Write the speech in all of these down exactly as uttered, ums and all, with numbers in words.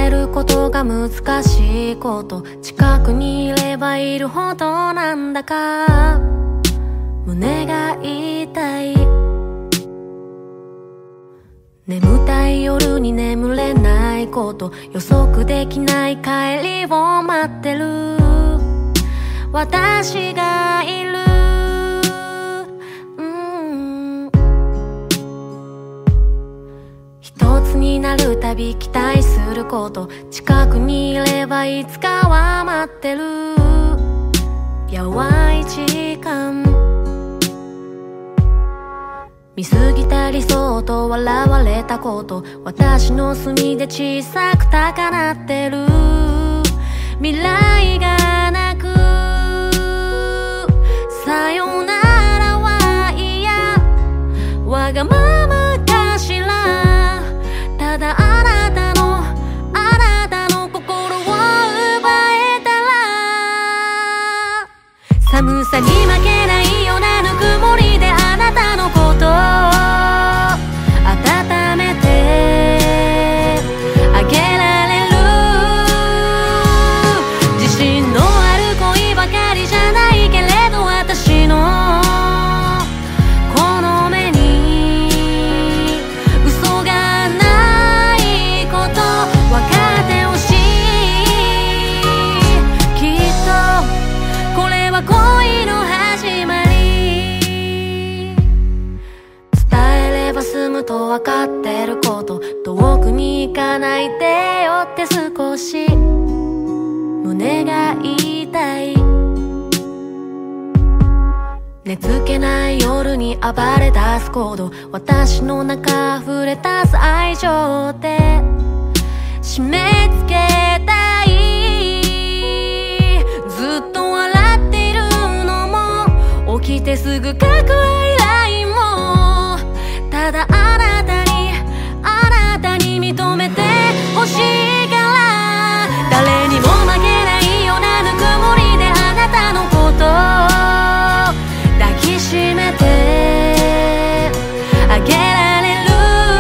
えることが難しいこと、近くにいればいるほどなんだか胸が痛い。眠たい夜に眠れないこと、予測できない帰りを待ってる私がいる。うん一つになるたび期待すること、近くにいればいつかは待ってる淡い時間。見過ぎた理想と笑われたこと、私の隅で小さく高鳴ってる未来がなく、さよならは嫌、わがままかしら。ただあなたのあなたの心を奪えたら、寒さに負けないようなぬくもりであなたのこと温めてあげられる。自信のある恋ばかりじゃないけれど、私のこの目に嘘がないこと分かってほしい。きっとこれは恋の始まり。済むと分かってること、遠くに行かないでよって少し胸が痛い。寝つけない夜に暴れ出す行動、私の中溢れ出す愛情で締め付けたい。ずっと笑っているのも起きてすぐ書く愛来も、ただあなたにあなたに認めてほしいから。誰にも負けないようなぬくもりであなたのこと抱きしめてあげられる。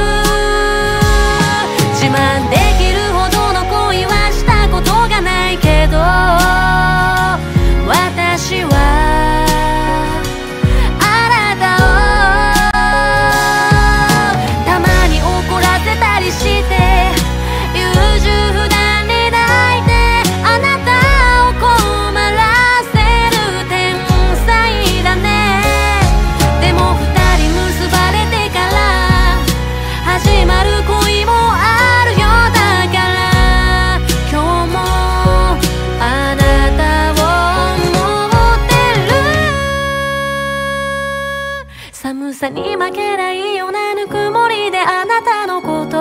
自慢できるほどの恋はしたことがないけど、私は寒さに負けないようなぬくもりであなたのこと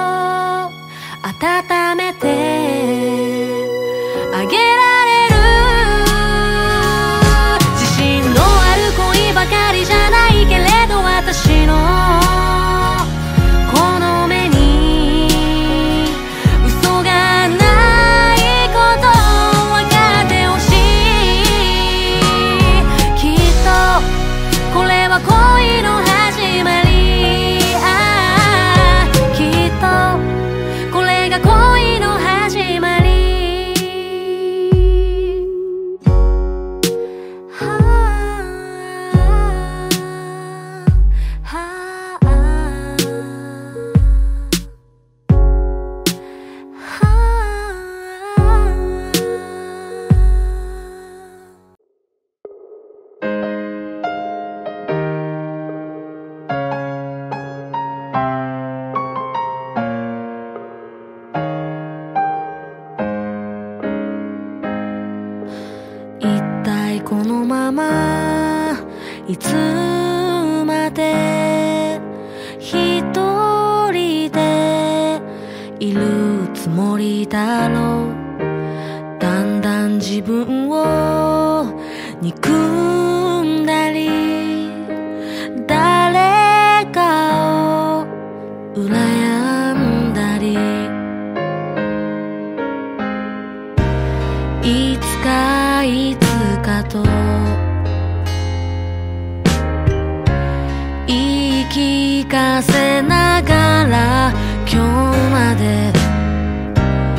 温めてあげられる。自信のある恋ばかりじゃないけれど、私のこの目に嘘がないこと分かってほしい。きっとこれは恋の始まり。ああきっとこれが恋の始まり。このままいつまで一人でいるつもりだろう。だんだん自分を憎んだり、誰かを羨んだり、いつかいつかと言い聞かせながら今日まで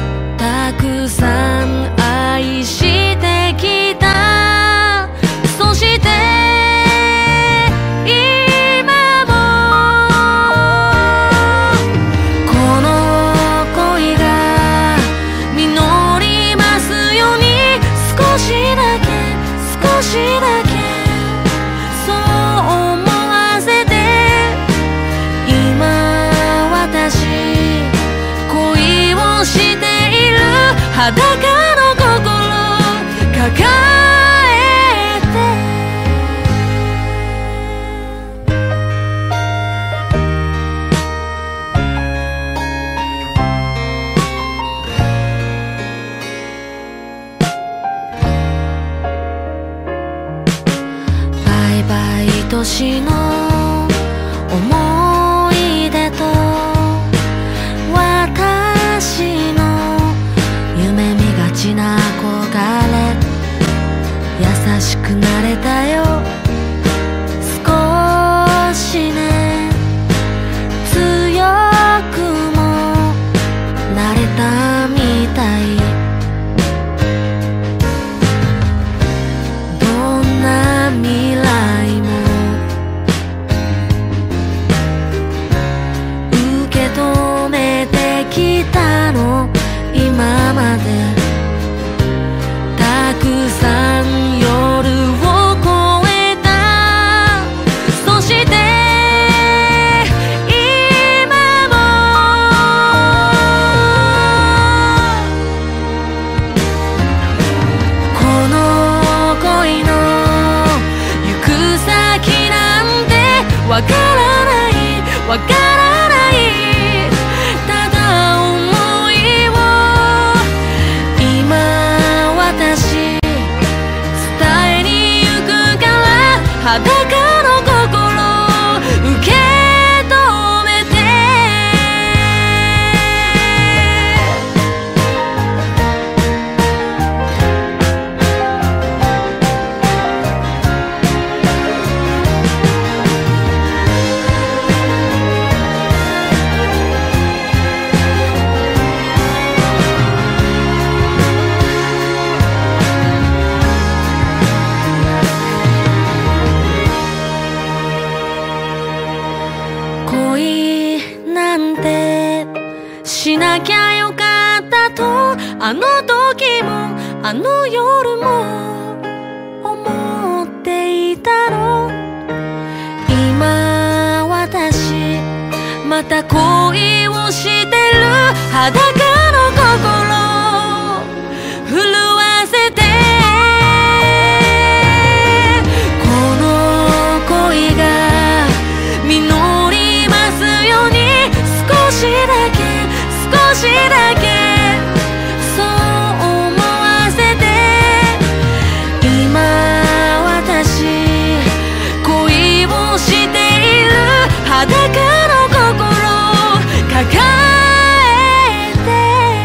きたの今まで。たくさん夜を越えた。そして今もこの恋の行く先なんてわからないわからない。ただ想いを今私伝えに行くから、裸の心受け止めて。恋なんてしなきゃよかったと、あの時もあの夜も思っていたの。今私また恋をしてる。裸の心震わせて。この恋が実りますように、少しだけ少しだけそう思わせて。今私恋をしている。裸の心抱えて。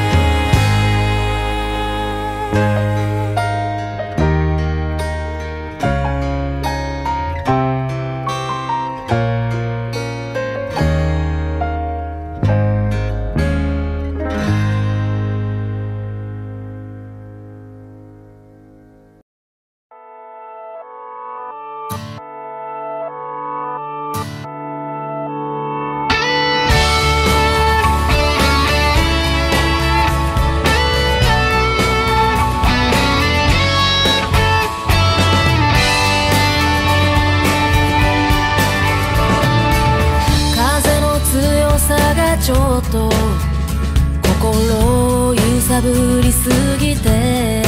風の強さがちょっと心を揺さぶりすぎて、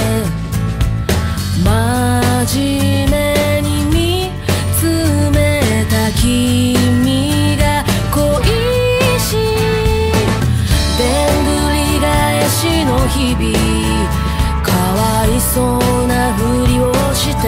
真面目に見つめた君が恋しい。でんぐり返しの日々、かわいそうなふりをして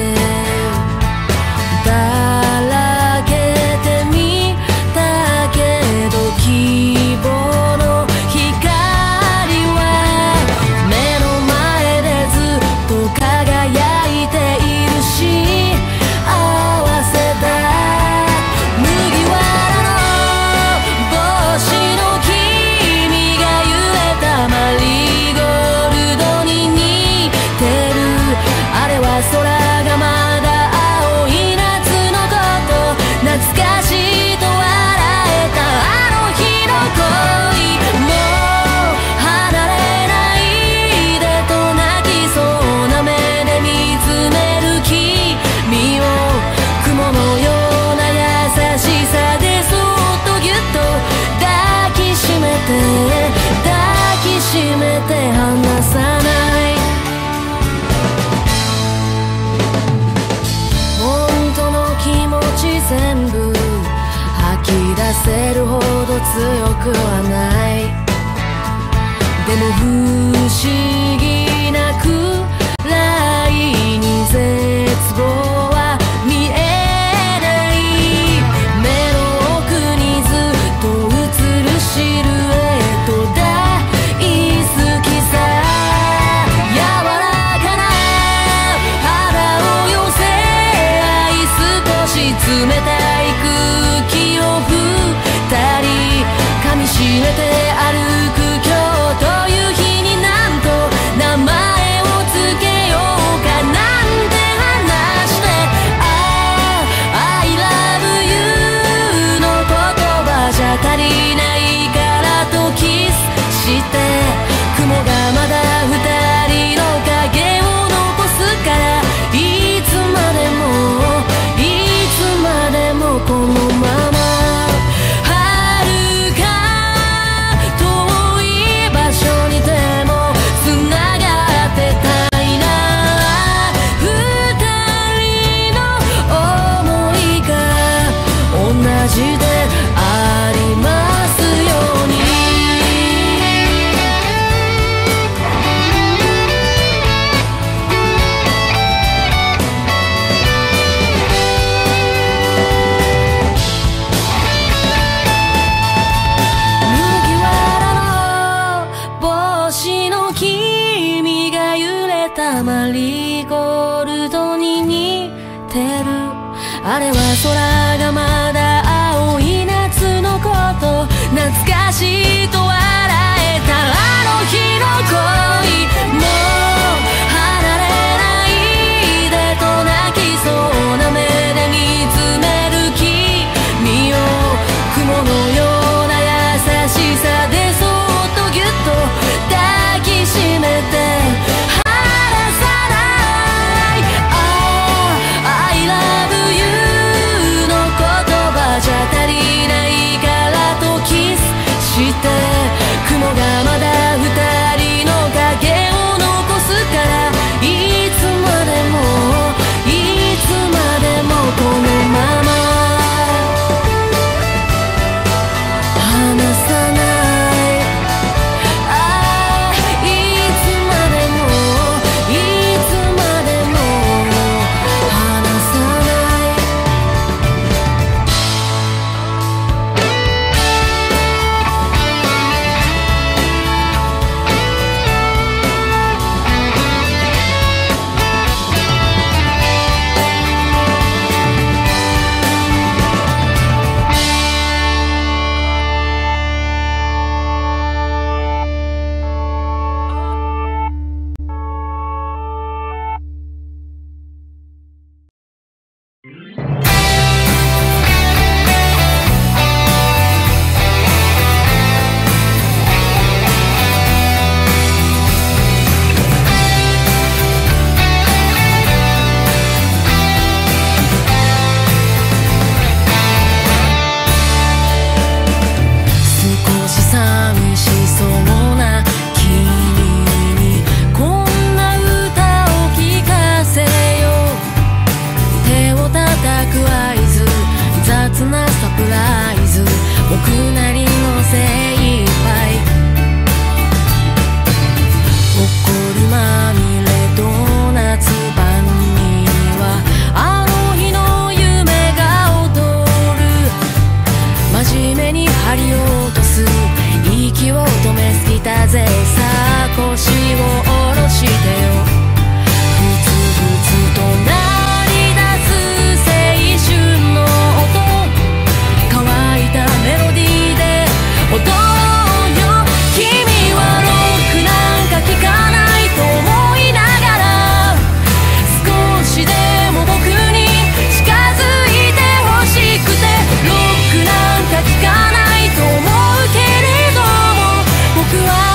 だらけてみたけど、希望の光は目の前でずっと輝いているし、合わせた麦わらの帽子の君が揺れたマリーゴールドに似てる。あれは空がまだ青い夏のこと、懐かしいと笑えたあの日の恋。もう離れないでと泣きそうな目で見つめる君を、雲のような優しさでそっとぎゅっと抱きしめて抱きしめて離さない。本当の気持ち全部吐き出せるほど強くはない。でも不思議なくらいに絶望は見えない。目の奥にずっと映るシルエット大好きさ。柔らかな肌を寄せ合い、少し冷たい空気を二人噛みしめて歩く今日という日に、なんとマリーゴールドに似てる。あれは空がまだ青い夏のこと、懐かしいと笑えたあの日の恋。もう離れないでと泣きそうな目で見つめる君よ。雲のような優しさでそっとぎゅっと抱きしめて雲がまだ二人の影を残すから、いつまでもいつまでもこのまま離さない。ああいつまでもいつまでも離さない。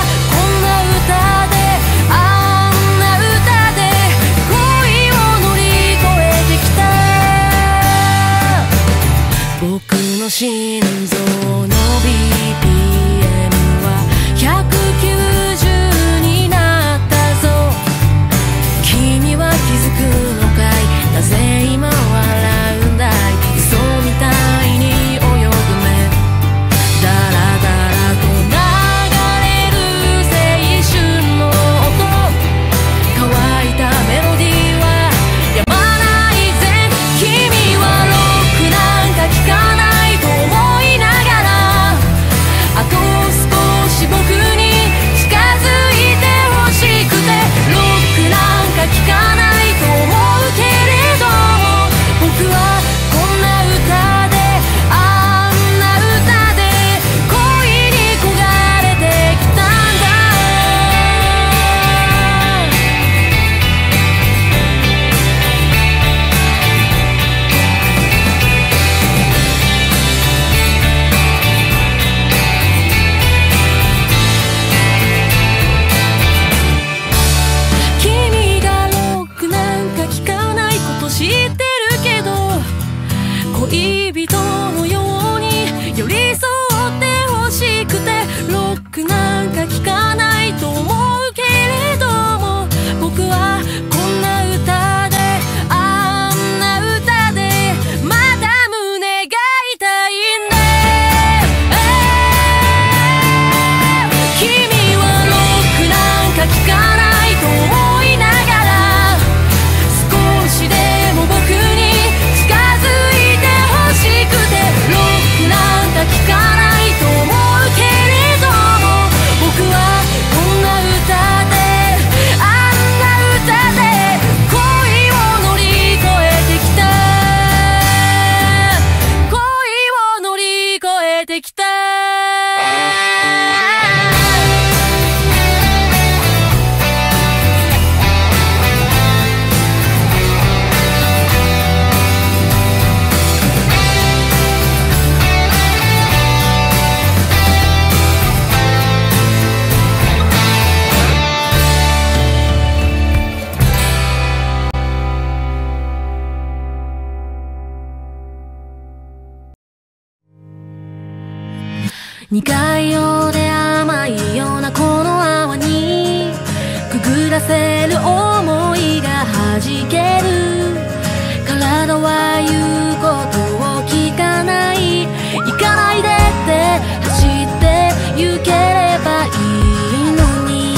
乗りてきた。苦いようで甘いようなこの泡にくぐらせる想いが弾ける。体は言うことを聞かない。行かないでって走って行ければいいのに。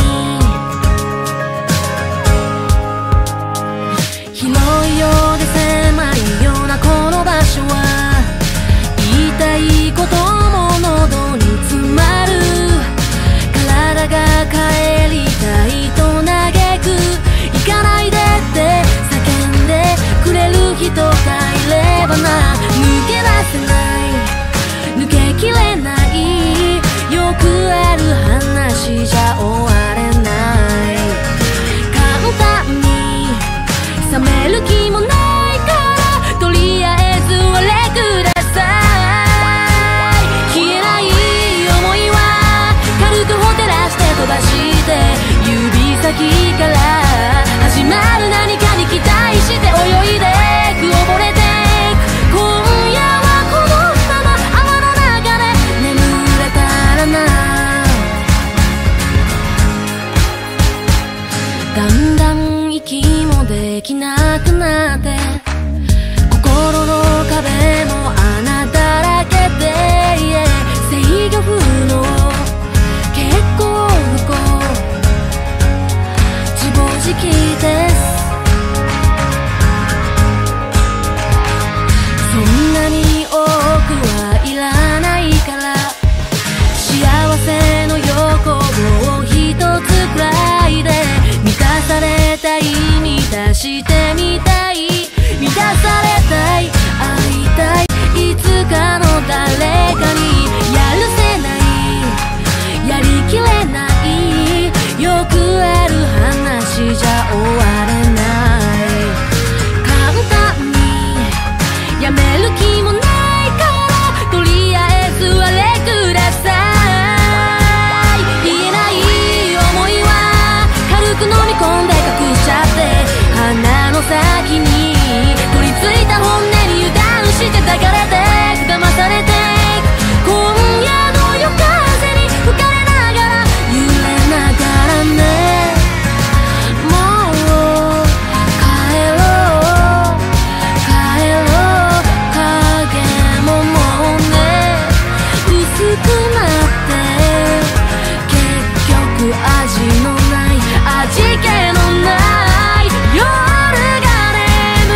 広いようで狭いようなこの場所は言いたいことも喉に詰まる。体が帰りたいと嘆く。行かないでって叫んでくれる人がいればな。抜け出せない抜けきれない。よくある話じゃ終われない。簡単に冷める気もないからとりあえずおれください。消えない想いは軽くほてらして飛ばして指先から始まる何かに期待して泳いでく溺れてく。今夜はこのまま泡の中で眠れたらな。だんだん息もできなくなって心の壁も穴だらけで、制御不能結構不幸自暴自棄です。そんなに多くはいらないから幸せの横棒一つくらいで満たされたい満たしてみたい。満たされたい会いたいいつかの誰かに。やるせないやりきれない。よくある話じゃ終われない。簡単にやめる気もないからとりあえずあれください。言えない想いは軽く飲み込んで隠しちゃって鼻の先に取り付いた本音に油断して抱かれてく騙されてく。今夜の夜風に吹かれながら揺れながらね。もう帰ろう帰ろう影ももうね薄くなって結局味のない味気のない夜が眠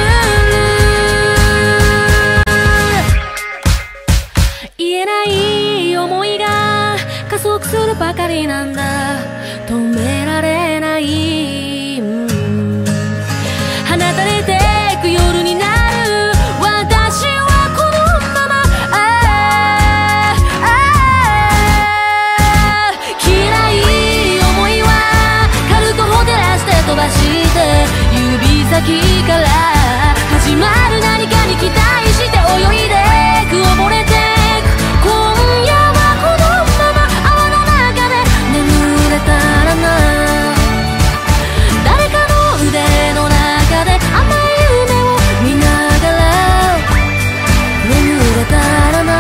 る。言えない想いが加速するばかりなんだ。止められない、うん、放たれてく夜になる。私はこのままあーあー嫌い想いは軽くほてらして飛ばして指先から始まる何かに期待して泳いでく溺れてく。今夜はこのまま泡の中で眠れたらな。誰かの腕の中で甘い夢を見ながら眠れたらな。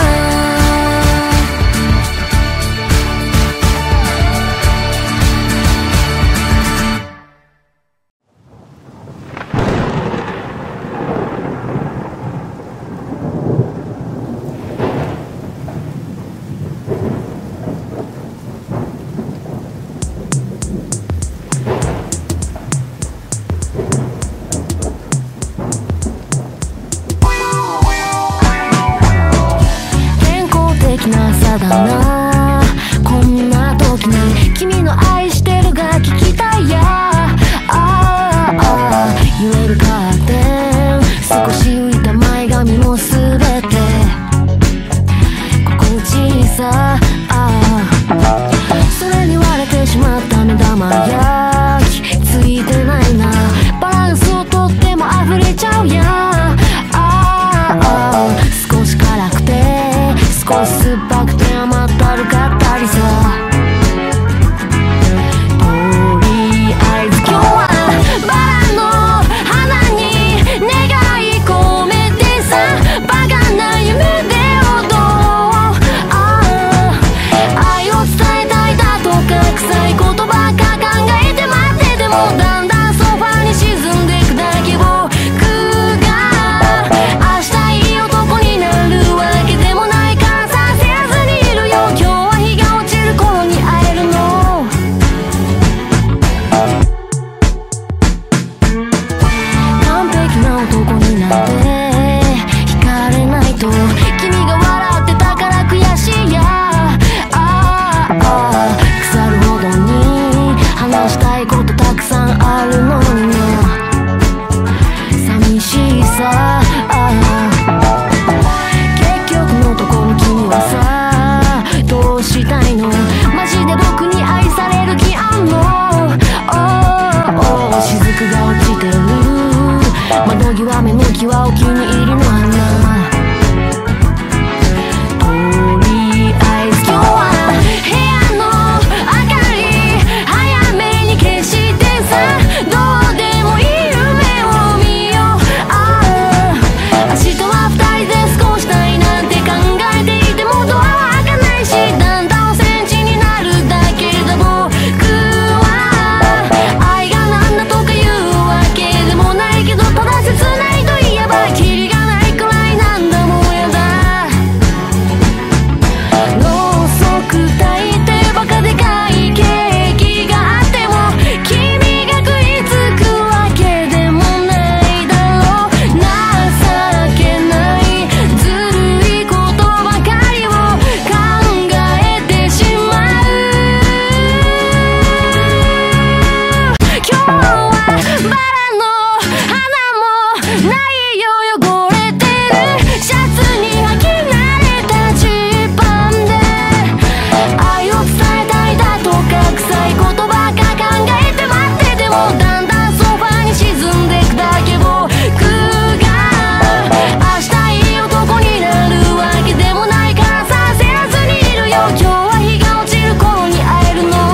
な朝だな。こんな時に君の愛してるが聞きたいや。あああ言えるカーテン少し浮いた前髪もすべて心地いいさ。それに割れてしまった目玉焼きついてないな。バランスをとっても溢れちゃうやん。ああ少し辛くて少し酸っぱくて甘ったるかったりさ。とりあえず今日はバラの花に願い込めてさ。バカな夢で踊ろう。愛を伝えたいだとか臭いことばっか考えて待っててもだんだんソファに沈んでくだけ。僕が明日いい男になるわけでもないからさせずにいるよ。今日は日が落ちる頃に会えるの。完璧な男になんて惹かれないと君が笑ってたから悔しいや。ああ腐るほどに話したいことたくさんあるのにな。寂しいさ。結局のところ君はさどうしたいの。マジで僕に愛される気あんの。おお雫が落ちてる窓際目の際お気に入りの花。とりあえず今日は部屋の明かり早めに消してさ。どうでもいい夢を見よう。ああ明日は二人で過ごしたいなんて考えていてもドアは開かないしだんだんセンチになるだけだ。僕は愛がなんだとか言うわけでもないけどただ切ないと言えばキリがないくらいなんだもんやだ。ろうそく焚いてバカでかいケーキがあっても君が食いつくわけでもないだろう。情けないずるいことばかりを考えてしまう。今日はバラの花もないよ汚れてるシャツに履き慣れたジーパンで愛を伝えたいだとか臭いことばっか考えて待っててもだんだんソファに沈んでくだけ。僕が明日いい男になるわけでもないからさせずにいるよ。今日は日が落ちる頃に会えるの。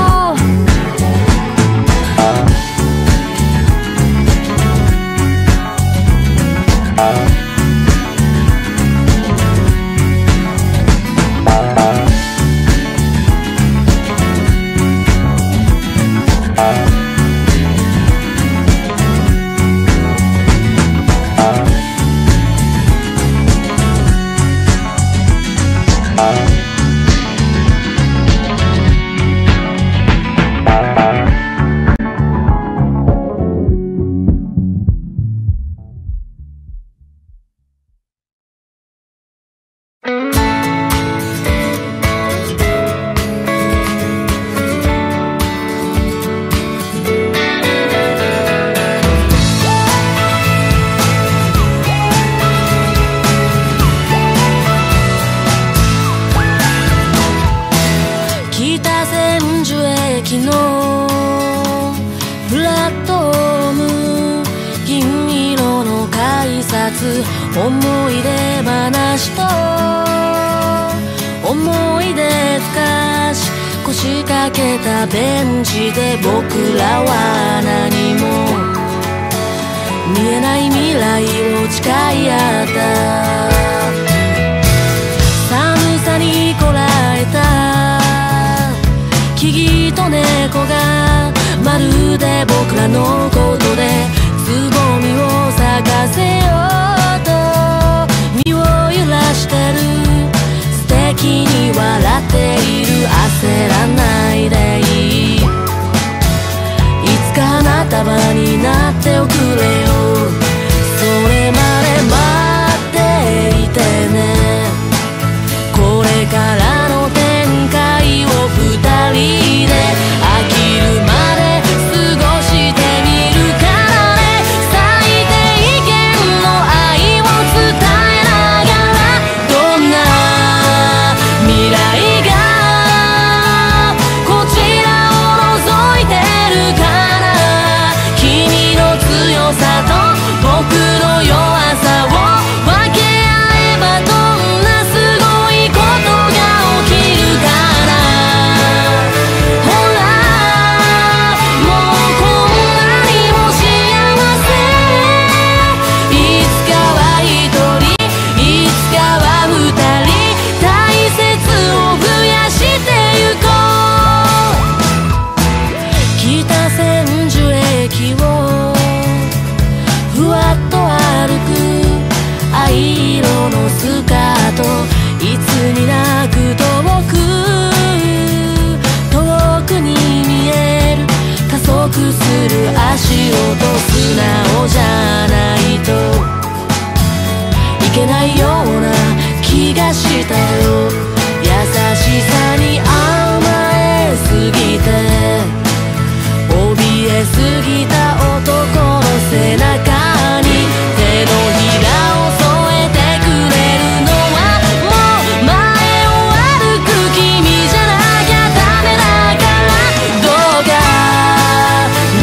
北千住駅のプラットホーム銀色の改札思い出話と思い出ふかし腰掛けたベンチで僕らは何も見えない未来を誓い合った。寒さにこらえた木々と猫がまるで僕らのことでつぼみを咲かせようと身を揺らしてる。素敵に笑っている。焦らないでいい。いつか花束になっておくれよ。それまで待っていてね。これからの展開を二人で飽きるまで過ごしてみるからね。最低限の愛を伝えながらどんな未来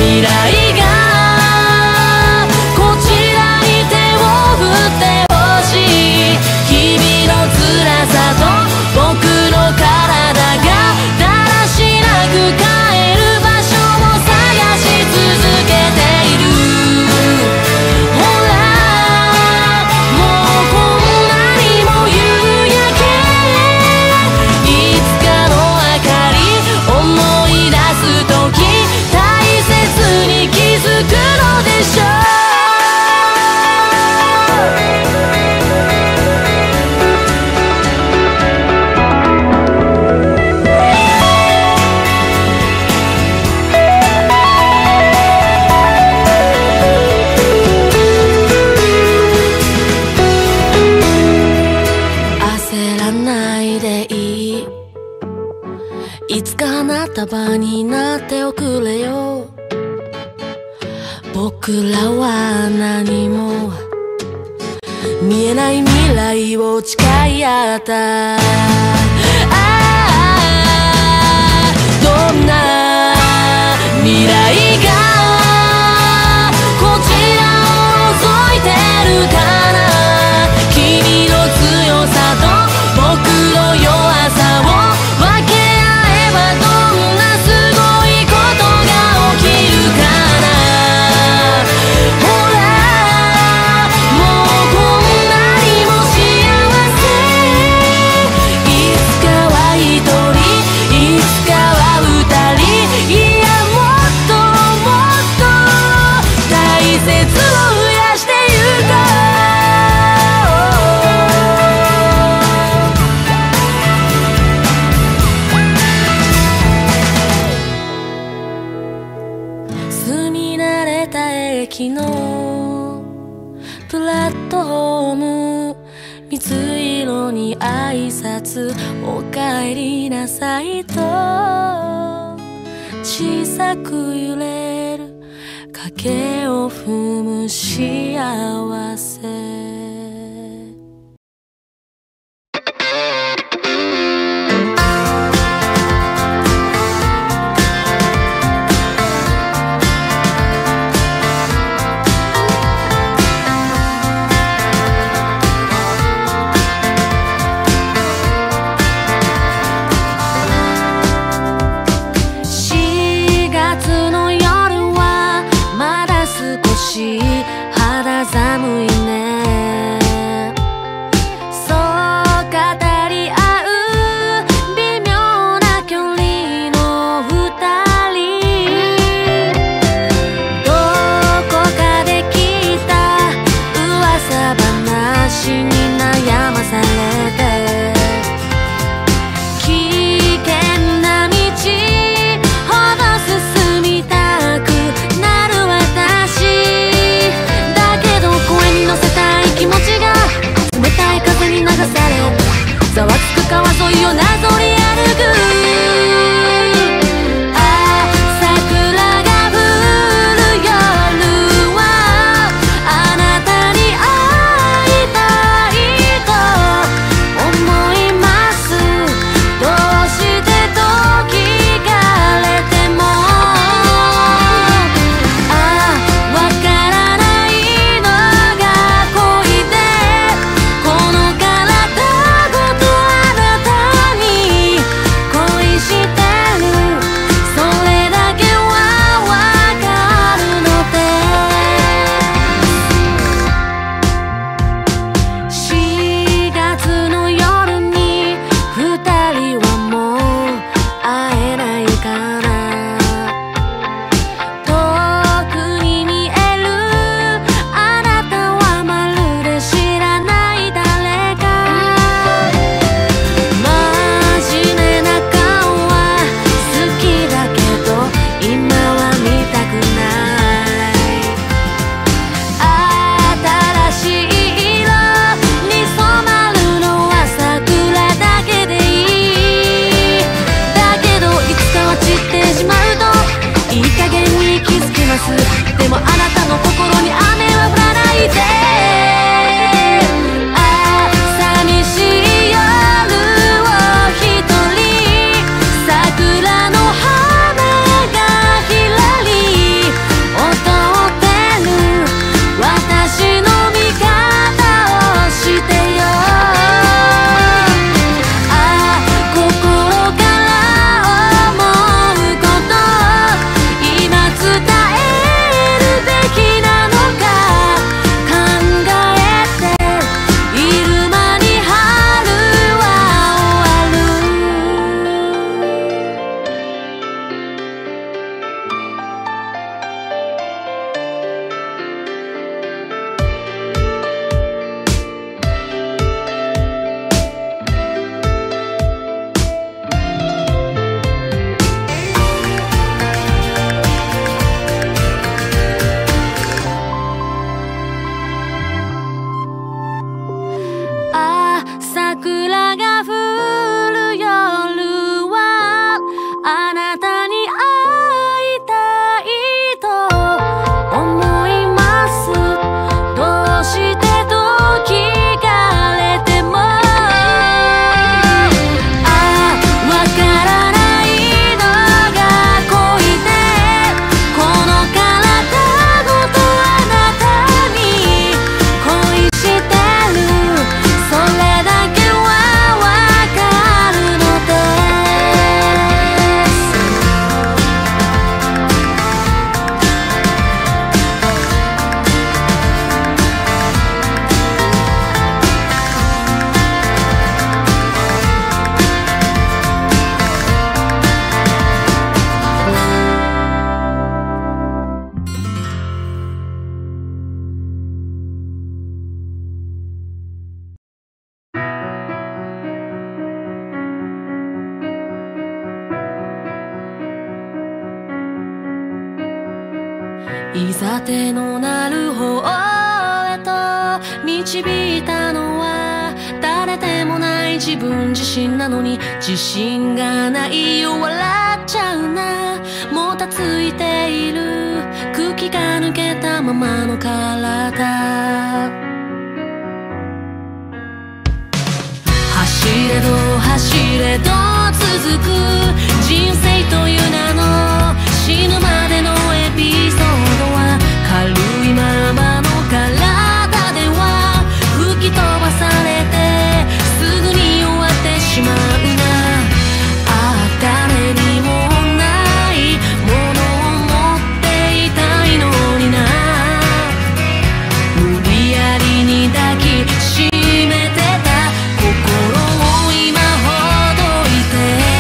未来がこちらに手を振ってほしい。日々の辛さと僕の体がだらしなく帰る場所を探し続けている。ほらもうこんなにも夕焼け、いつかの明かり思い出す時大切に気づくのでしょう。焦らないでいい、いつか花束になっておくれよ。僕らは何も見えない未来を誓い合った。ああどんな未来がこちらを覗いてるかな。君の強さと僕の弱さを分け合えばどんなすごいことが起きるかな。ほらもうこんなにも幸せ、いつかは一人いつかは二人、いやもっともっと大切を増やしてゆこう。住み慣れた駅のプラットフォーム、水色に挨拶おかえりなさいと小さく揺れる影を踏む幸せ。しがつの夜はまだ少し肌寒いね。そう語り合う微妙な距離の二人、どこかで聞いた噂話に悩まされて、危険な道ほど進みたくなる私だけど、声に乗せたい気持ちが冷たい風に流され、ざわつく川沿いをなぞり歩く。ああ桜が降る夜はあなたに会いたいと思います。どうしてと聞かれても、ああわからないのが恋で、この体ごとあなたに恋してる、それだけはわかるので。しがつの夜に二人はもう会えないかな。遠くに見えるあなたはまるで知らない誰か。真面目な顔は好きだけど今は見たくない。新しい色に染まるのは桜だけでいい。だけどいつかは散ってしまうといい加減に気づきます。でもあなたの心に雨は降らないで。ああ寂しい夜を一人、桜の花がひらりいざ手のなる方へと導いたのは誰でもない自分自身なのに自信がないよ笑っちゃうなもたついている空気が抜けたままの体走れど走れど続く人生という名の死ぬまでのエピソードは軽いままの体では吹き飛ばされてすぐに終わってしまうなああ誰にもないものを持っていたいのにな無理やりに抱きしめてた心を今ほどいて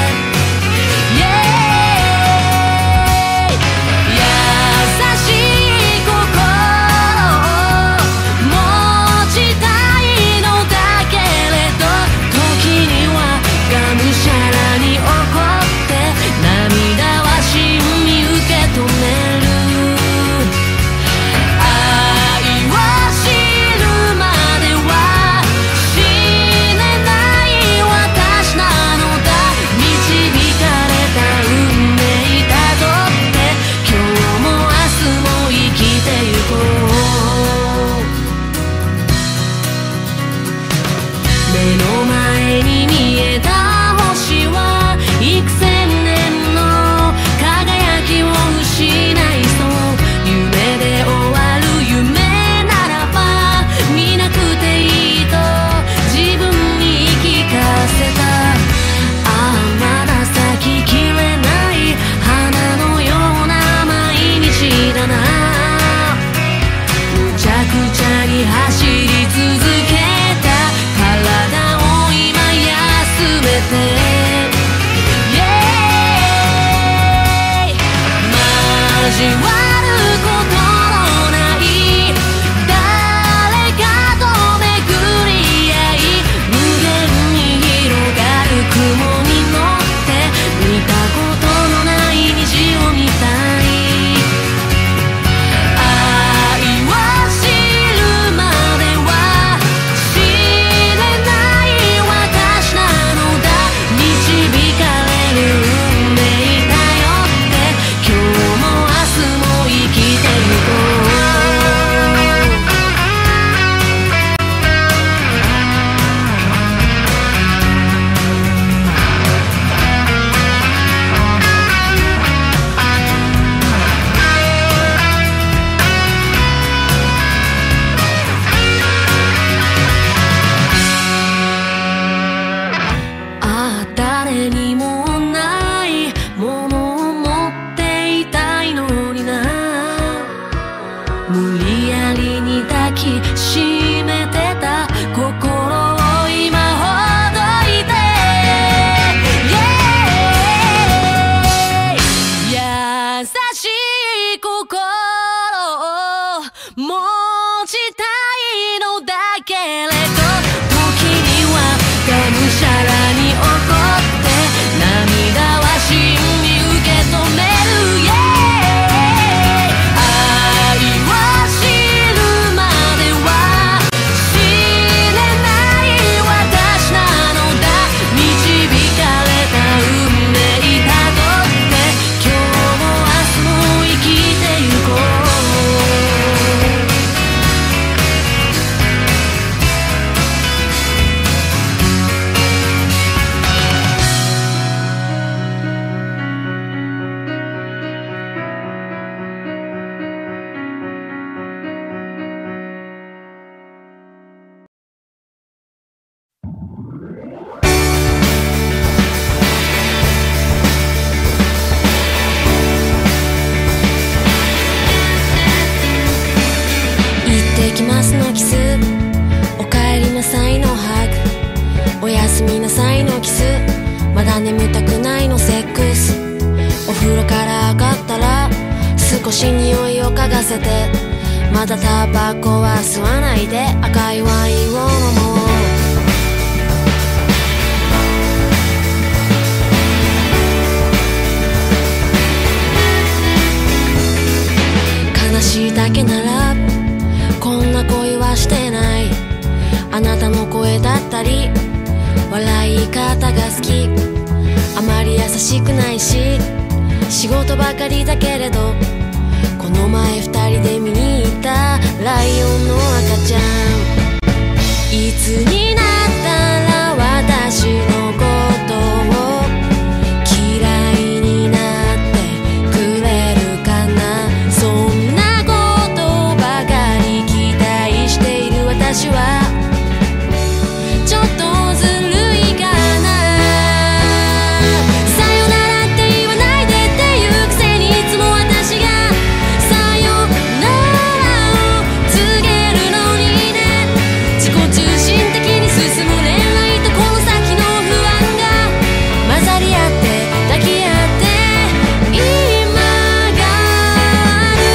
走り続けた体を今休めて交わることのない誰かと巡り合い無限に広がる雲に乗って見たことのない虹を見たいまだタバコは吸わないで赤いワインを飲もう悲し私だけならこんな恋はしてない。あなたの声だったり笑い方が好き。あまり優しくないし仕事ばかりだけれど、この前二人で見に行ったライオンの赤ちゃん。いつになったら私のことを嫌いになってくれるかな。そんなことばかり期待している私はちょっとずるいかな。さよならって言わないでっていうくせにいつも私がさよならを告げるのにね。自己中心的に進む恋愛とこの先の不安が混ざり合って抱き合って今がある。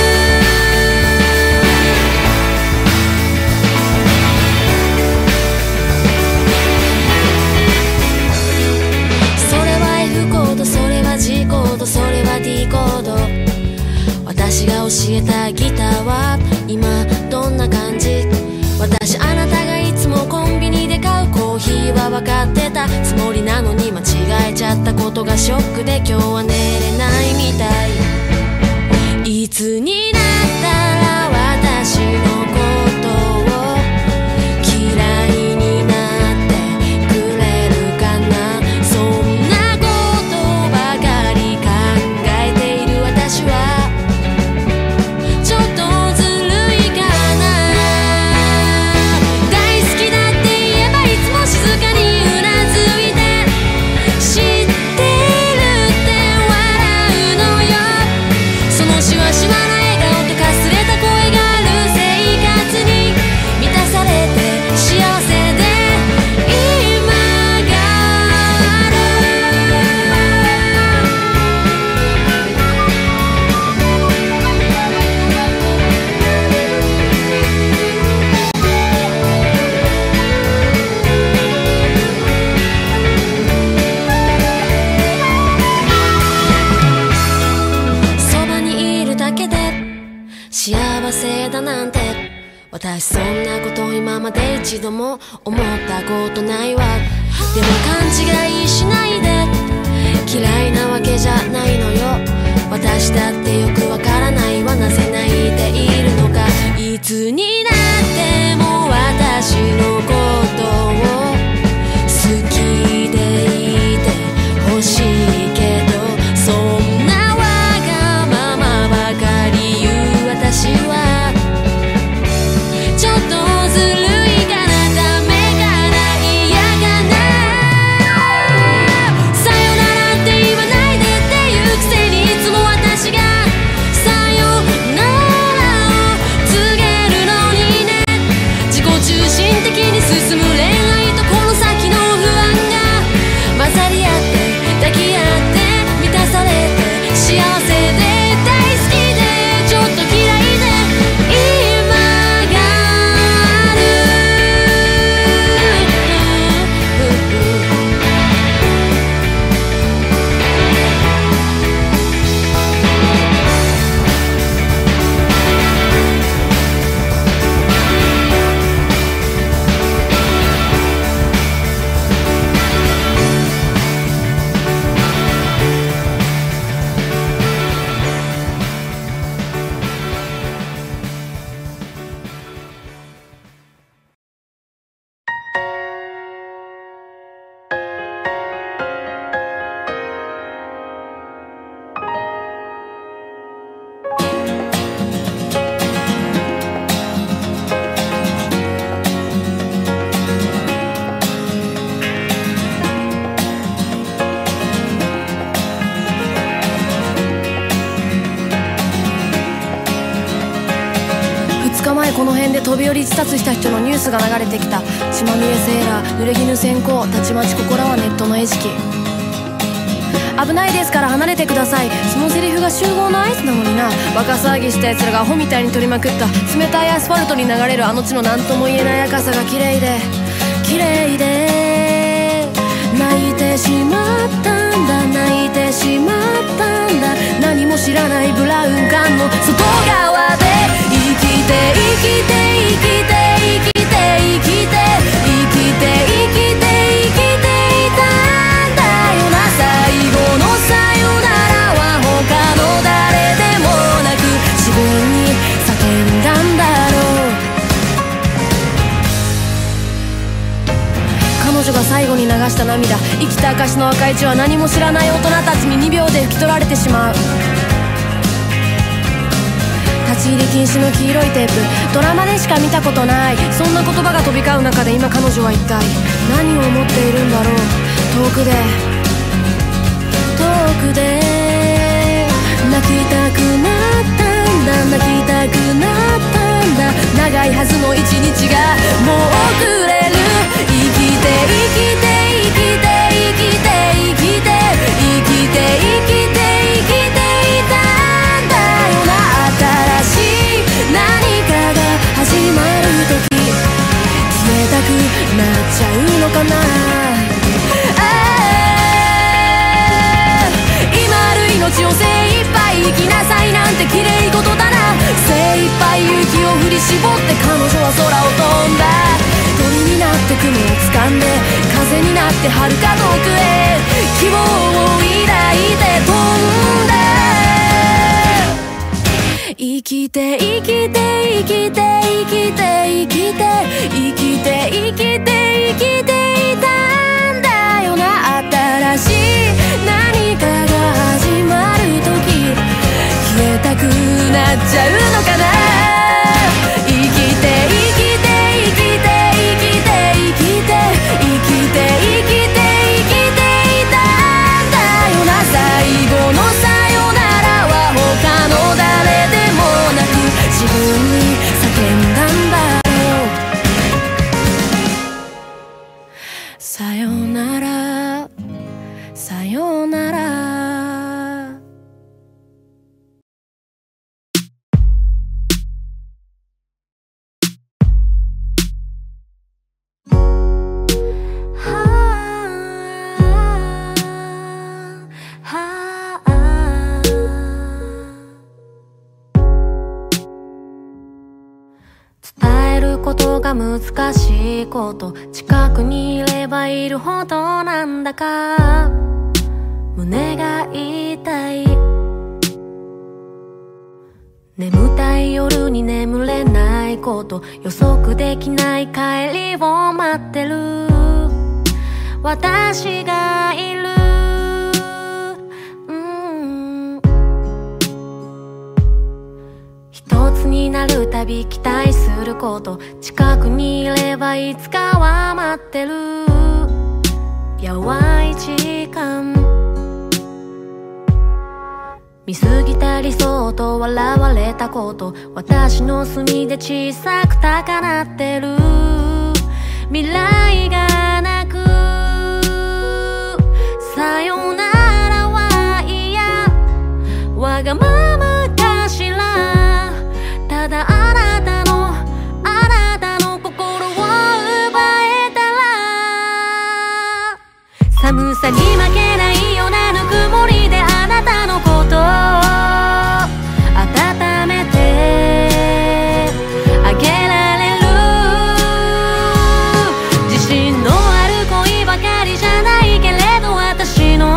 それは F コード、それは G コード、それは D コード。私が教えたギターは今どんな感じ。私あなたがいつもコンビニで買うコーヒーは分かってたつもりなのに間違えちゃったことがショックで今日は寝れないみたい。いつになったら私のことを嫌いになってくれるかな。そんなことばかり考えている私はちょっとずるいかな。大好きだって言えばいつも静かにうなずいて知ってるって笑うのよ。そのしわしわな笑顔とかすれた声がある生活に満たされて幸せで今がある。そばにいるだけで幸せだなんて私そんなこと今まで一度も思ったことないわ。でも勘違いしないで嫌いなわけじゃないのよ。私だってよくわからないわ。なぜ泣いているのか。いつになっても私のことを好きでいてほしいけど、そんなわがままばかり言う私はちょっとずるいかな。ダメかな、嫌かな。さよならって言わないでっていうくせにいつも私がさよならを告げるのにね。自己中心的に進む恋愛とこの先の不安が混ざり合って抱き合って満たされて幸せで大好きでちょっと嫌いで今がある。ふつかまえこの辺で飛び降り自殺した人のニュースが流れてきた。血まみれセーラー、濡れ衣先行、たちまちここらはネットの餌食。危ないですから離れてください。そのセリフが集合の合図なのにな。バカ騒ぎした奴らがアホみたいに取りまくった冷たいアスファルトに流れるあの地の何とも言えない赤さが綺麗で綺麗で泣いてしまったんだ泣いてしまったんだ。何も知らないブラウン管の外側でした涙、生きた証の赤い血は何も知らない大人たちににびょうで拭き取られてしまう。立ち入り禁止の黄色いテープ、ドラマでしか見たことない。そんな言葉が飛び交う中で今彼女は一体何を思っているんだろう。遠くで遠くで泣きたくなったんだ、泣きたくなったんだ。長いはずの一日がもう遅れる。生きて生きて生きて生きて生きて生きて生きて生きていたんだよな。新しい何かが始まるとき消えたくなっちゃうのかな。今ある命を精一杯生きなさいなんて綺麗事だな。精一杯勇気を振り絞って彼女は空を飛んだ。鳥になって雲を掴んで風になって遥か遠くへ希望を抱いて飛んだ。生きて生きて生きて生きて生きて生きて生きて生きていたんだよな。新しい何かが始まるとき消えたくなっちゃうのかな。生きて生きて生きて生きて生きて生きて生きて生きていたんだよな。最後のさよならは他の誰でもなく自分に叫んだんだろう。さよならさよなら。伝えることが難しいこと、近くにいればいるほどなんだか胸が痛い。眠たい夜に眠れないこと、予測できない帰りを待ってる私がいる。うん一つになるたび期待すること、近くにいればいつかは待ってる淡い時間。見過ぎた理想と笑われたこと、私の隅で小さく高鳴ってる未来がなくさよならは嫌、わがままかしら。ただあなたのあなたの心を奪えたら、寒さに負けないようなぬくもりであなたのことを温めてあげられる。自信のある恋ばかりじゃないけれど、私の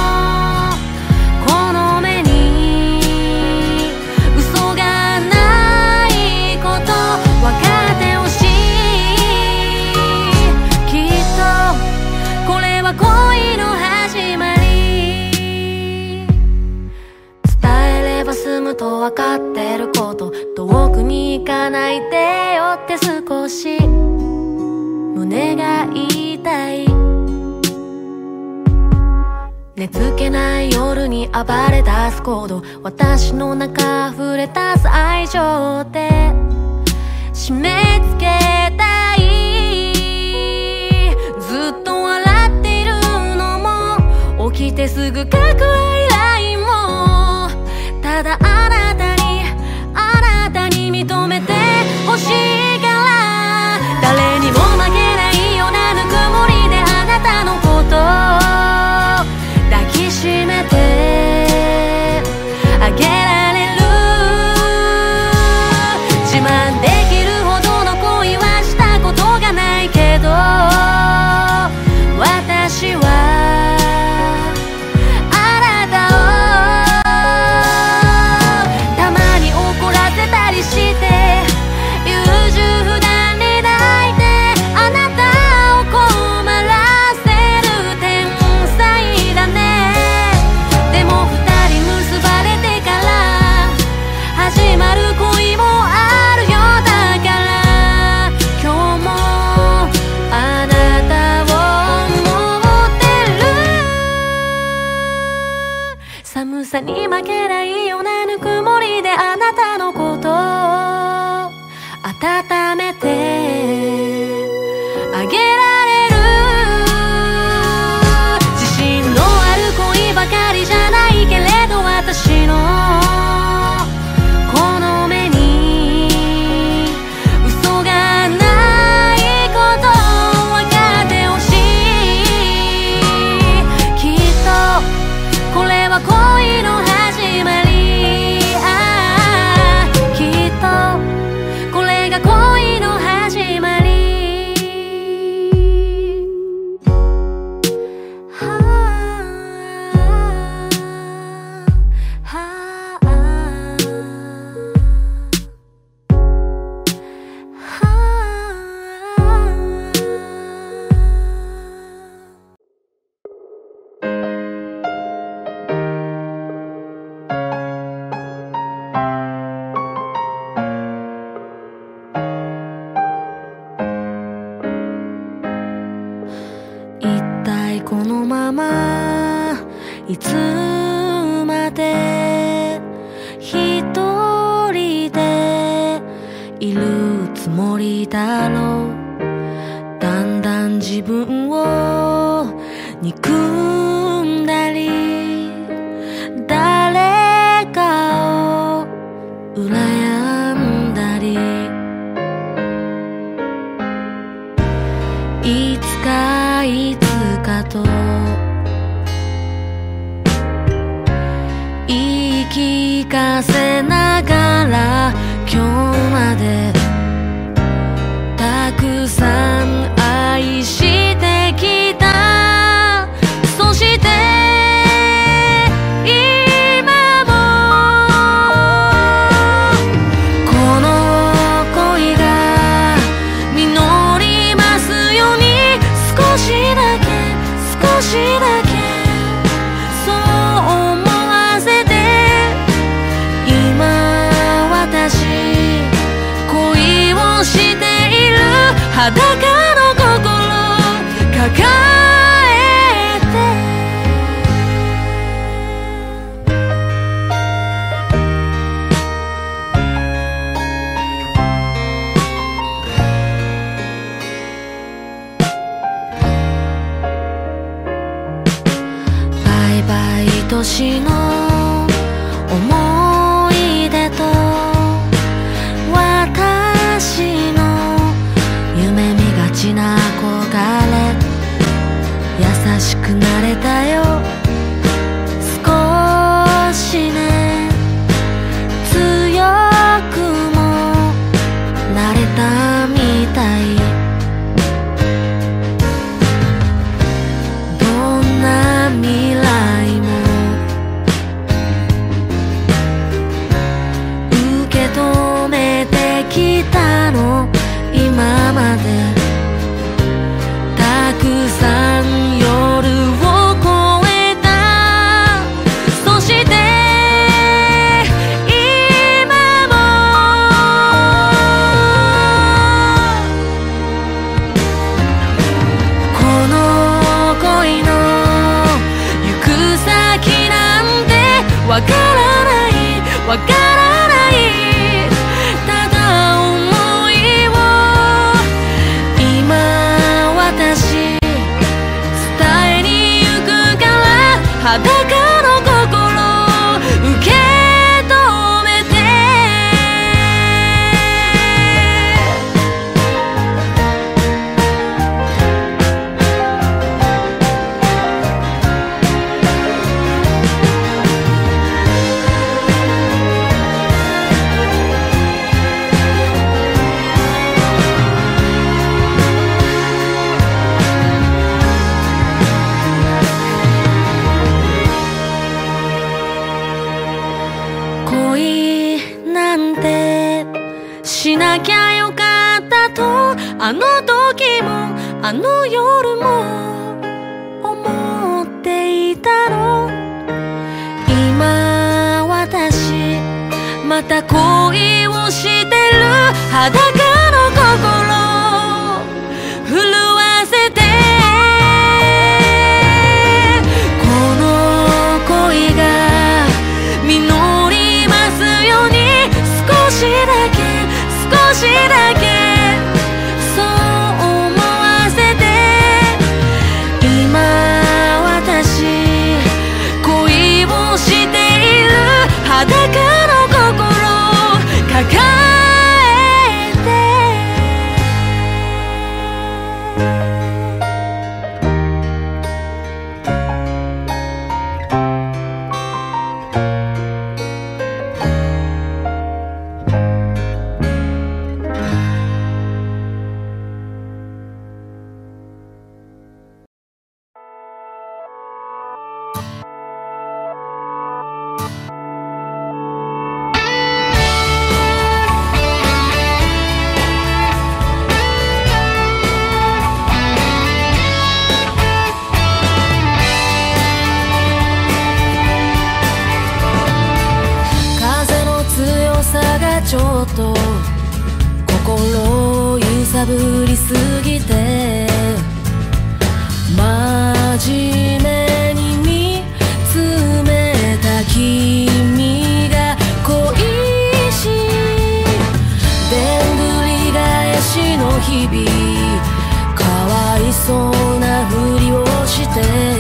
この目に嘘がないこと分かってほしい。きっとこれは恋の始まり。伝えれば済むと分かってること、遠くに行かないでよって少し胸が痛い。寝つけない夜に暴れ出す行動、私の中溢れ出す愛情で締め付けたい。ずっと笑っているのも起きてすぐ書くアイラインも、ただあなたにあなたに認めてほしいから。誰にも負けないようなぬくもりであなたのことを抱きしめてあげられる。自慢できるほどの恋はしたことがないけど、私はあなたをたまに怒らせたりして、優柔不断に泣いて寒さに負けないようなぬくもりであなたのことを温めてあげられる。自信のある恋ばかりじゃないけれど私のこの目に嘘がないことを分かってほしい。きっとこれは恋の始まり。ああきっとこれが恋の始まり。このままいつまで一人でいるつもりだろう。だんだん自分を憎んだり誰かを羨んだりいつかいつかと言い聞かせながら今日までたくさん愛してきた。そして今もこの恋が実りますように少しだけ少しだけそう思わせて今私恋をしている。裸の心抱えてバイバイ年の思い出と私の夢見がちな憧れ優しくなれたよ少しね。強くもなれたみたい。どんな未来も受け止めてきたの今まで。たくさん夜を越えた。そして今もこの恋の行く先なんてわからないわからない。ただ思いを今私伝えに行くから裸の心受け止めて。恋なんてしなきゃよかったとあの時もあの夜も思っていたの。今私また恋をしてる。裸の心震わせてこの恋がだけそう思わせて今私恋をしている裸の心抱えてちょっと心を揺さぶりすぎて真面目に見つめた君が恋しでんぐり返しの日々かわいそうなふりをして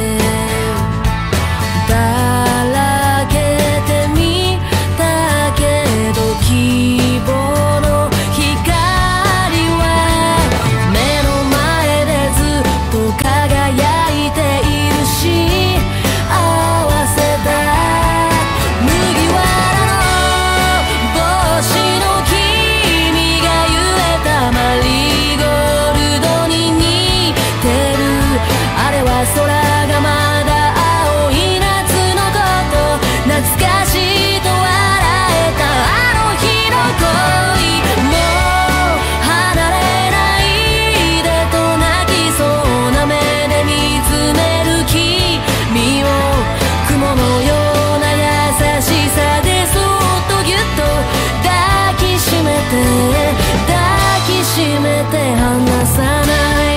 だらけてみたけど希望の光は目の前でずっと輝いているし合わせた麦わらの帽子の君が揺れたマリーゴールドに似てるあれは空がまだ青い夏のこと懐かしいと笑えたあの日の恋もう離れないでと泣きそうな目で見つめる君を雲のような優しさでそっとぎゅっと抱きしめて抱きしめて離さない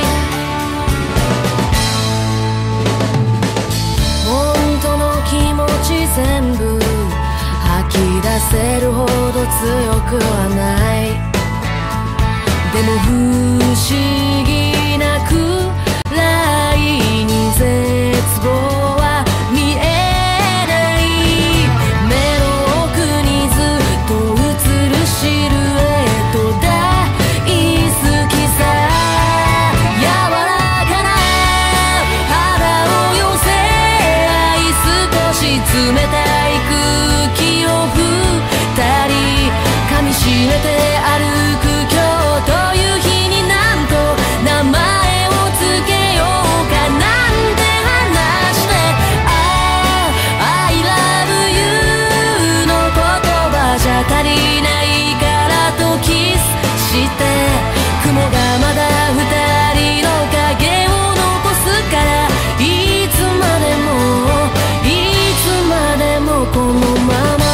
本当の気持ち全部吐き出せるほど強くはないでも不思議なくらいに絶望は見えない目の奥にずっと映るシルエット大好きさ柔らかな肌を寄せ合い少し冷たい空気を二人噛みしめて歩く今日という日になんと名前をつけようかなんて話してああ I love you の言葉じゃ足りないからとキスして雲がまだ二人の影を残すからいつまでもいつまでもこのまま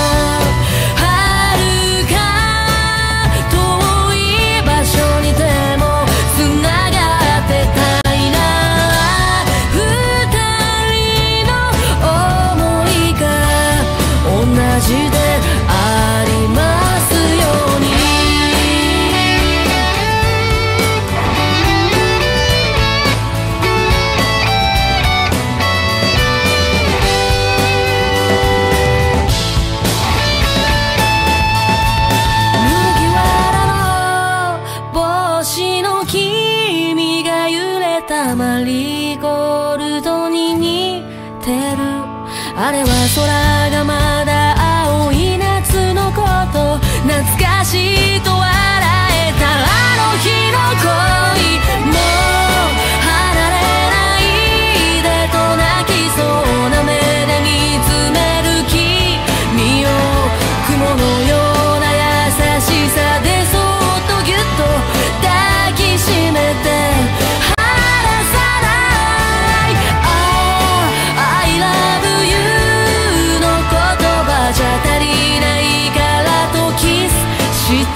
遥か遠い場所にでもつながってたいな二人の想いが同じでありますように麦わらの帽子の君が揺れたマリーゴールドに似てるあれは空がまだ青い夏のこと懐かしいと笑えたあの日の恋もう離れないでと泣きそうな目で見つめる君を雲のような優しさでそっとぎゅっと抱きしめて離さないああ I love you の言葉じゃ足りないからとキスして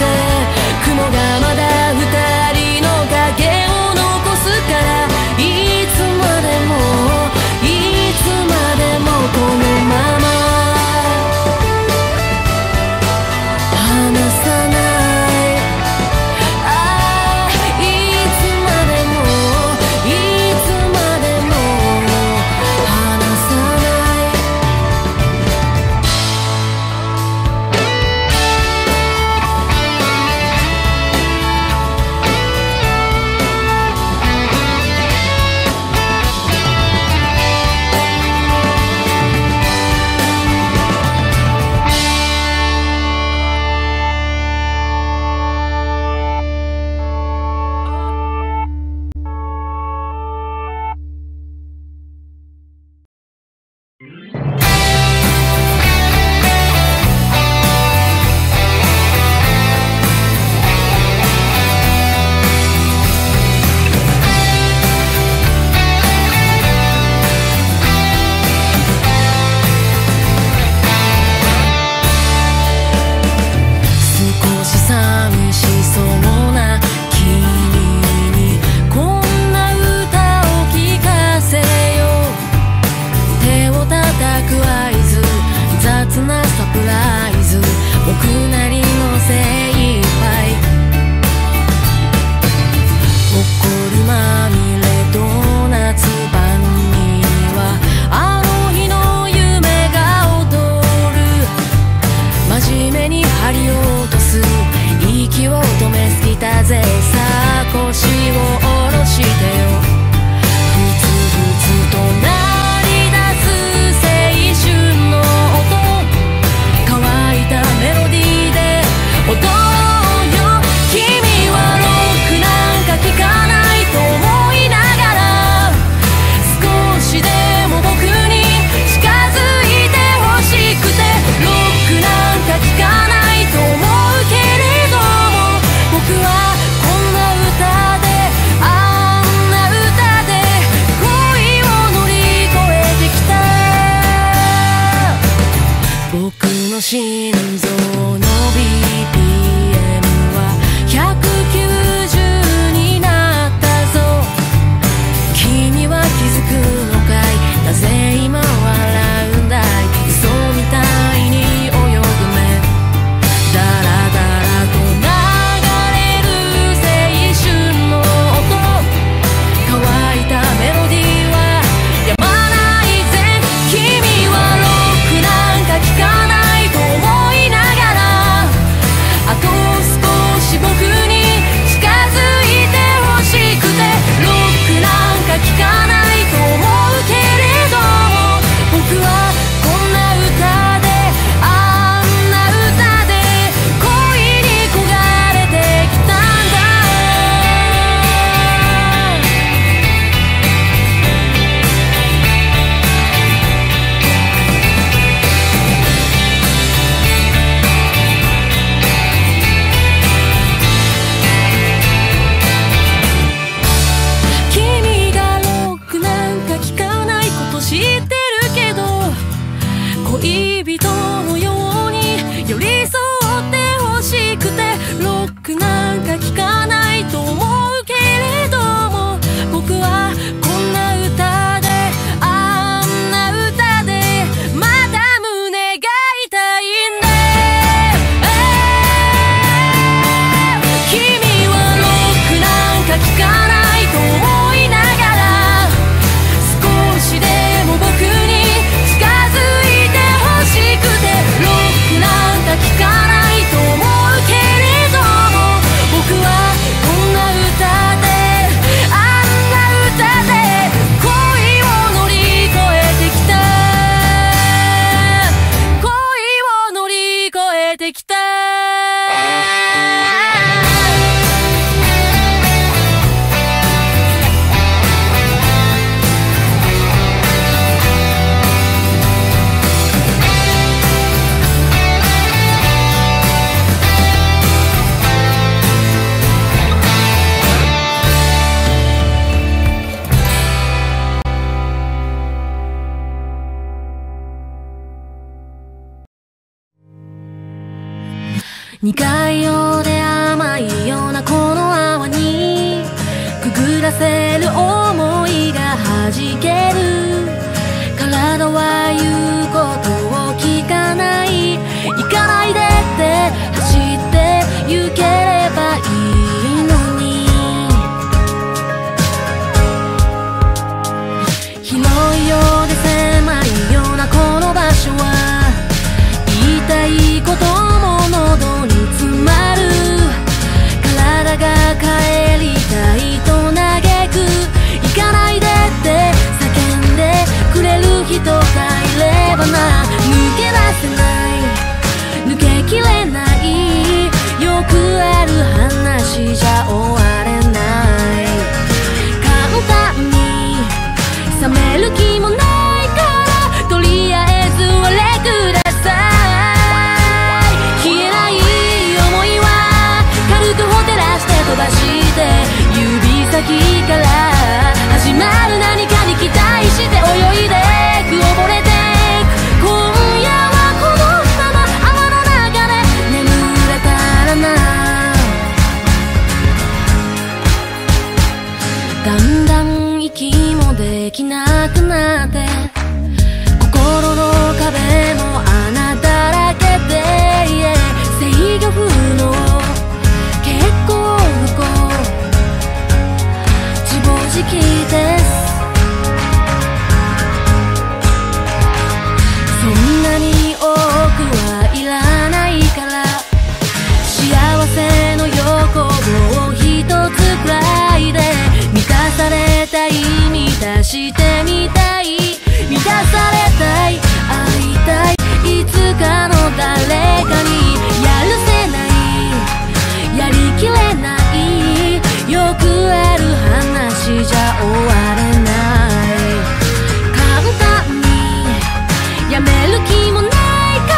僕の心臓の ビーピーエム はひゃくきゅうじゅうになったぞ。君は気づくのかい、なぜ今笑うんだい。嘘みたいに泳ぐ目、ダラダラと流れる青春の音、乾いたメロディーは止まないぜ。君はロックなんか聴かないと思いながら、あと少し僕に近づいてほしくて、ロックなんか聴かないと思うけれども、僕はこんな歌であんな歌で恋に焦がれてきたんだ。君がロックなんか聴かないこと知ってるけど、恋人のように寄り添ってほしくて、ロックなんか聴かないと思うけれども、僕はこんな歌であんな歌でまだ胸が痛いんだ。君はロックなんか聴かないと思いながら、少しでも僕に近づいてほしくて、ロックなんか聴かないと思うけれども、僕はこんな歌であんな歌で恋を乗り越えてきた、恋を乗り越えてきた。苦いようで甘いようなこの泡にくぐらせる想いが弾ける。体は言うことを聞かない、行かないでって走って行ければいいのに。広いようで狭いようなこの場所は、言いたいことも喉に詰まる。体が帰りたいと嘆く、行かないでって叫んでくれる人がいればな。抜け出せない、抜けきれない、よくある話じゃ終われない。簡単に冷める気もないから、とりあえず割れください。消えない想いは軽くほてらして飛ばして、指先から始まる何かに期待して泳いでく、溺れてく。今夜はこのまま泡の中で眠れたらな。だんだん息もできなくなって、心の壁も穴だらけで、制御不能、結構不幸、自暴自棄です。そんなに多くはいらないから、幸せの横棒一つくらいで満たされたい、満たしてみたい、満たされたい、会いたい、いつかの誰かに。やるせない、やりきれない、よくある話じゃ終われない。簡単にやめる気もないから、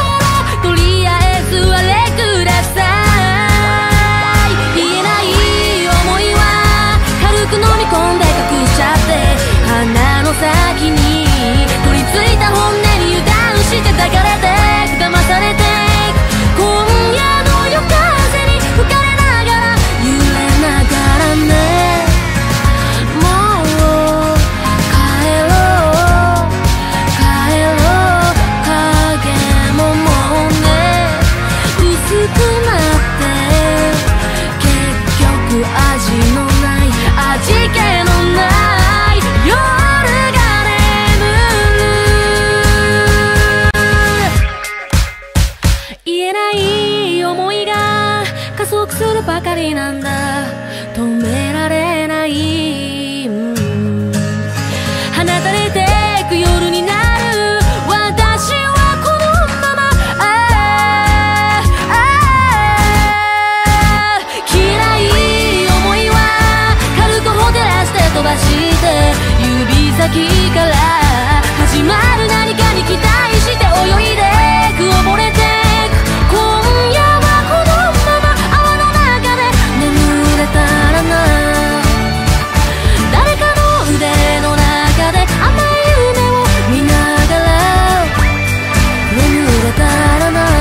とりあえずあれください。言えない想いは軽く飲み込んで隠しちゃって、鼻の先に取り付いた本音に油断して抱かれてく。 るばかりなんだ。止められない、うん、放たれてく夜になる私はこのまま、ああああ嫌い思いは軽くほてらして飛ばして指先から始まる何かに期待して泳いでく溺れてく今夜はこのまま泡の中で眠れたらな。誰かの腕の中で甘い夢を見ながら眠れたらな。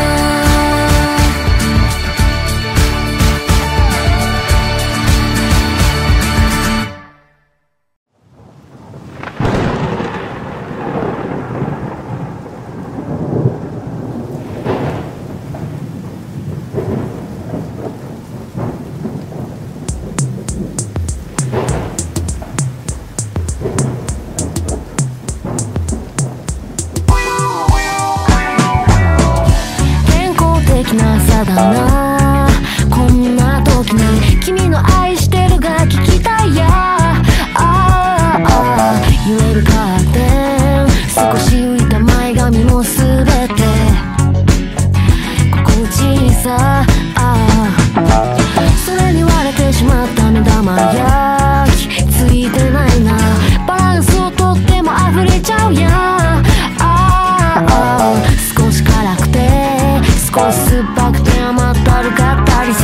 だな、こんな時に君の愛してるが聞きたいや。あああ揺れるカーテン、少し浮いた前髪もすべて心地いいさ。あそれに割れてしまった目玉焼きついてないな。バランスをとっても溢れちゃうやん。ああ少し辛くて少し酸っぱくて甘ったるかったりさ。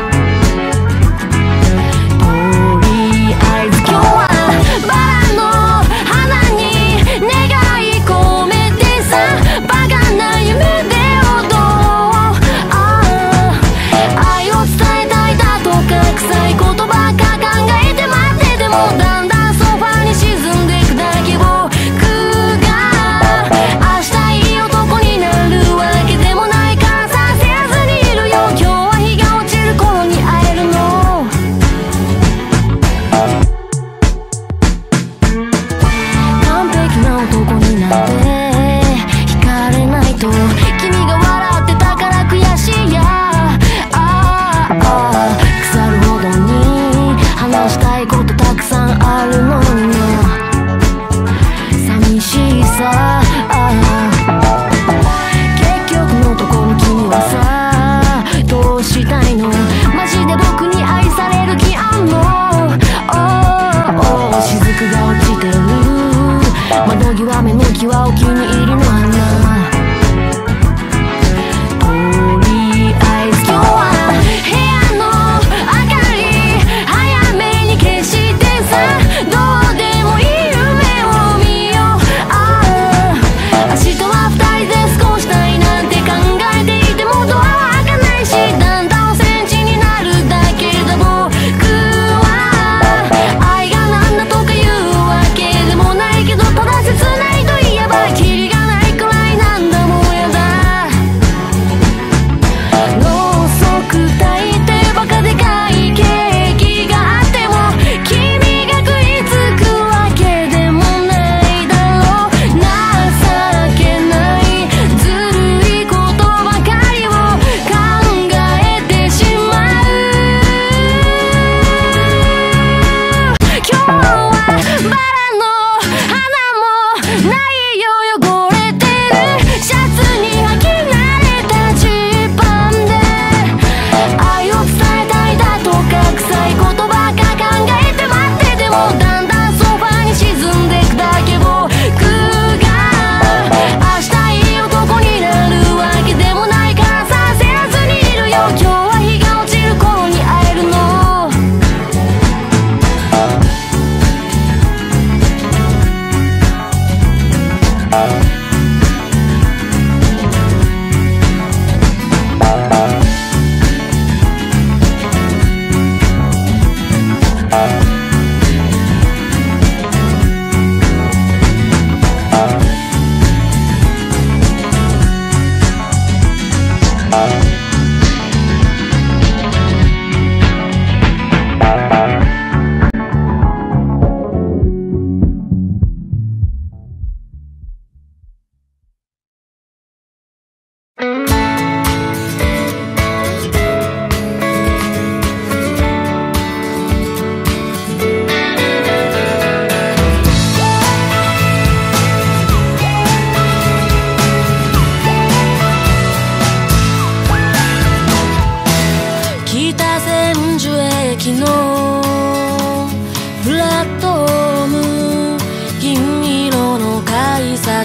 とりあえず今日はバラの花に願い込めてさ。バカな夢で踊ろう。ああ愛を伝えたいだとか臭いことばっか考えて待っててもだんだんソファに沈んでくだけ僕が明日いい男になるわけでもないからさ。今日は日が落ちる頃に会えるの。完璧な男になんて惹かれないと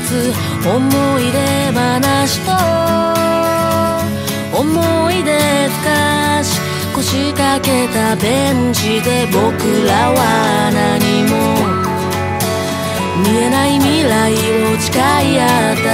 つ思い出話と思い出ふかし腰掛けたベンチで僕らは何も見えない未来を誓い合った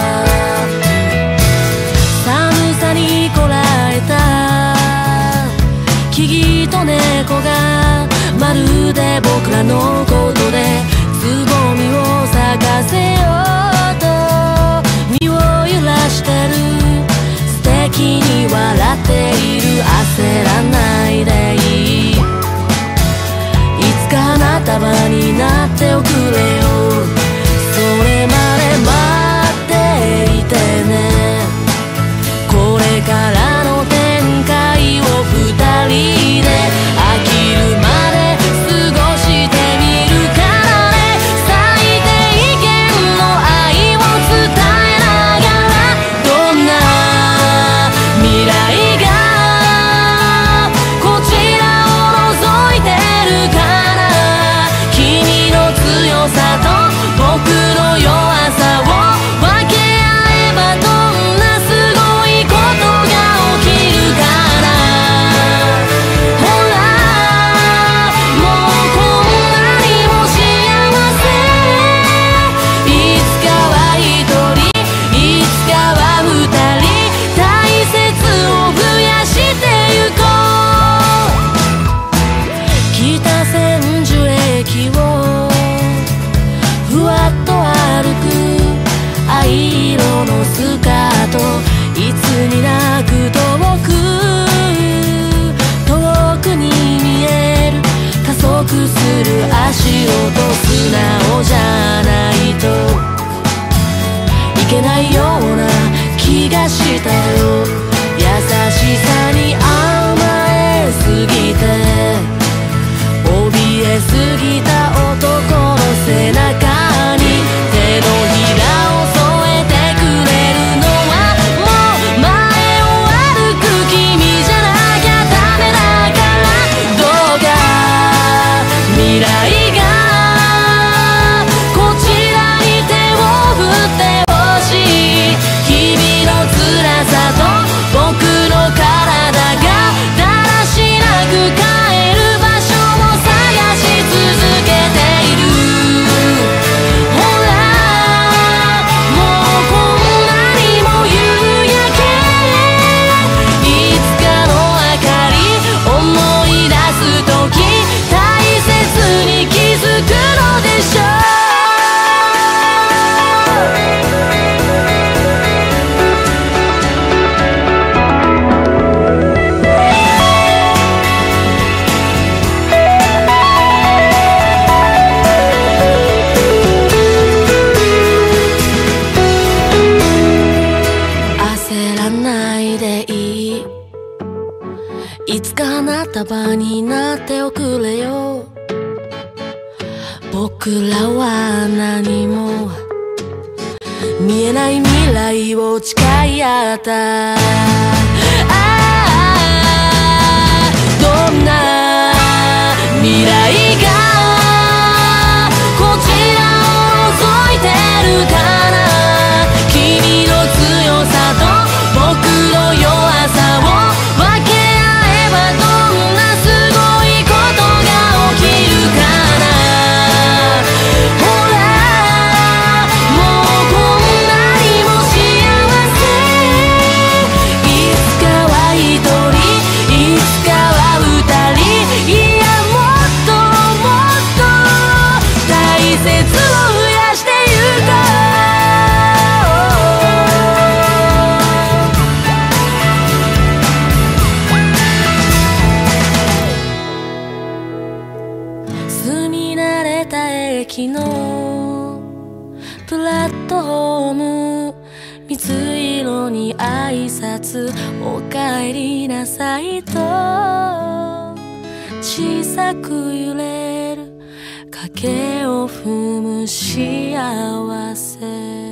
寒さにこらえた木々と猫がまるで僕らのことでつぼみを咲かせようと身を揺らしてる素敵に笑っている焦らないでいいいつか花束になっておくれよそれまで待っていてねこれからの展開を二人で飽きるまで過ごしてみるからね最低限の愛を伝えながらどんな未来がこちらを覗いてるかな君の強さと僕の弱さを分け合えばどんなすごいことが起きるかなほらもうこんなにも幸せいつかは一人いつかは二人大切を増やしてゆこう北千住駅をふわっと歩く藍色のスカートいつになく遠く遠くに見える加速する足音素直じゃないといけないような気がしたよ優しさに甘えすぎて怯えすぎた男の背中に手のひらを添えてくれるのはもう前を歩く君じゃなきゃダメだからどうか未来がこちらに手を振ってほしい日々の辛さと僕の体がだらしなく帰る場所を探し続けているほらもうこんなにも夕焼けいつかの明かり思い出すとき大切に気づくのでしょう焦らないでいいいつか花束になっておくれよ僕らは何も見えない未来を誓い合ったああどんな未来がこちらを覗いてるかな君の強さと僕の弱さを分け合えばどんなすごいことが起きるかなほらもうこんなにも幸せいつかは一人いつかは二人いやもっともっと大切を増やしてゆこう住み慣れた駅のプラットホーム水色に挨拶おかえりなさいと小さく揺れる影を踏む幸せ